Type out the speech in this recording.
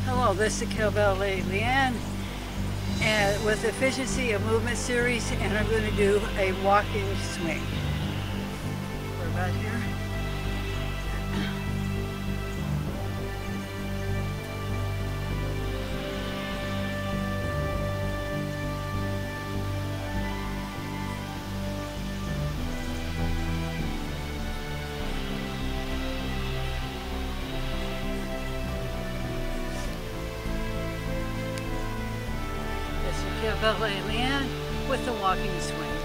Hello, this is Calvalet Leanne and with Efficiency of Movement series, and I'm going to do a walking swing. We're about here. This is Calvalet Leanne with the walking swing.